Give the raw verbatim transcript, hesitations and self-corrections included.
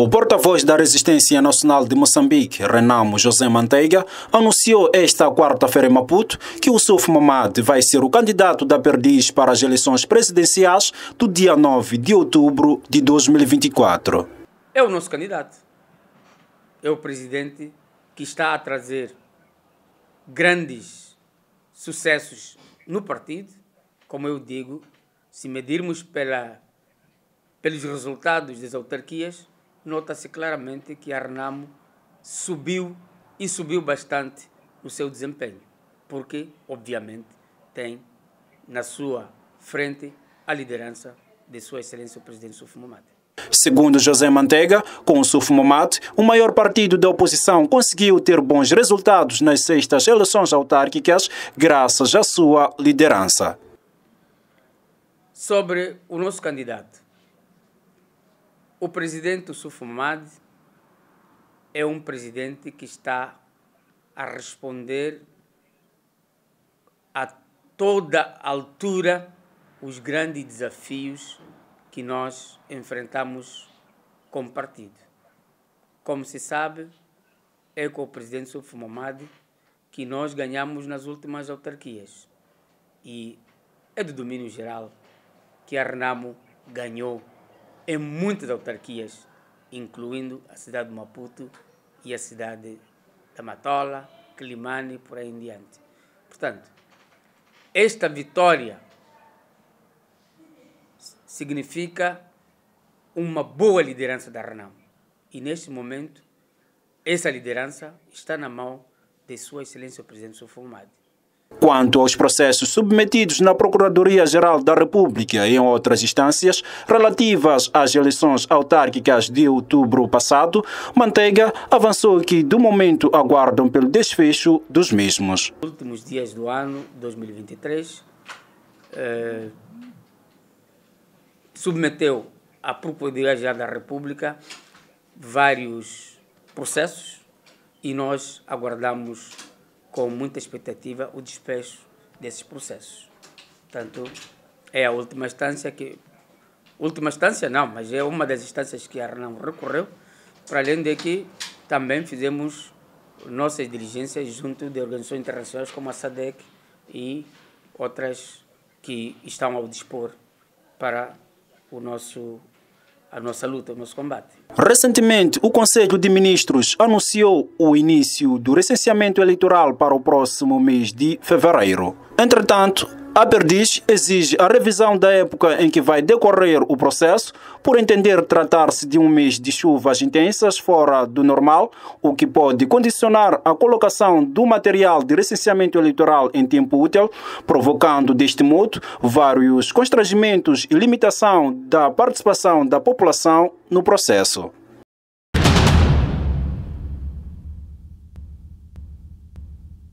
O porta-voz da Resistência Nacional de Moçambique, Renamo José Manteiga, anunciou esta quarta-feira em Maputo que o Yusuf Mahamat vai ser o candidato da Perdiz para as eleições presidenciais do dia nove de outubro de dois mil e vinte e quatro. É o nosso candidato. É o presidente que está a trazer grandes sucessos no partido. Como eu digo, se medirmos pela, pelos resultados das autarquias, nota-se claramente que a Renamo subiu e subiu bastante no seu desempenho, porque, obviamente, tem na sua frente a liderança de Sua Excelência o Presidente Yusuf Mahamat. Segundo José Manteiga, com o Yusuf Mahamat, o maior partido da oposição conseguiu ter bons resultados nas sextas eleições autárquicas graças à sua liderança. Sobre o nosso candidato, o presidente Yusuf Mahamat é um presidente que está a responder a toda altura os grandes desafios que nós enfrentamos como partido. Como se sabe, é com o presidente Yusuf Mahamat que nós ganhamos nas últimas autarquias. E é do domínio geral que a Renamo ganhou em muitas autarquias, incluindo a cidade de Maputo e a cidade da Matola, Quilimane e por aí em diante. Portanto, esta vitória significa uma boa liderança da Renamo. E neste momento, essa liderança está na mão de Sua Excelência o Presidente Yusuf Mahamat. Quanto aos processos submetidos na Procuradoria-Geral da República e em outras instâncias relativas às eleições autárquicas de outubro passado, Manteiga avançou que, do momento, aguardam pelo desfecho dos mesmos. Nos últimos dias do ano dois mil e vinte e três, eh, submeteu à Procuradoria-Geral da República vários processos e nós aguardamos com muita expectativa o despecho desses processos. Portanto, é a última instância que... Última instância não, mas é uma das instâncias que a Renamo recorreu, para além de que também fizemos nossas diligências junto de organizações internacionais como a SADC e outras que estão ao dispor para o nosso, a nossa luta, o nosso combate. Recentemente, o Conselho de Ministros anunciou o início do recenseamento eleitoral para o próximo mês de fevereiro. Entretanto, a Perdiz exige a revisão da época em que vai decorrer o processo, por entender tratar-se de um mês de chuvas intensas fora do normal, o que pode condicionar a colocação do material de recenseamento eleitoral em tempo útil, provocando, deste modo, vários constrangimentos e limitação da participação da população no processo.